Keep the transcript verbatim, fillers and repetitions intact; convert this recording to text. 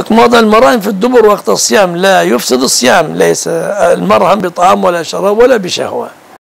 حكم وضع المرائم في الدبر وقت الصيام لا يفسد الصيام، ليس المرهم بطعام ولا شراب ولا بشهوة.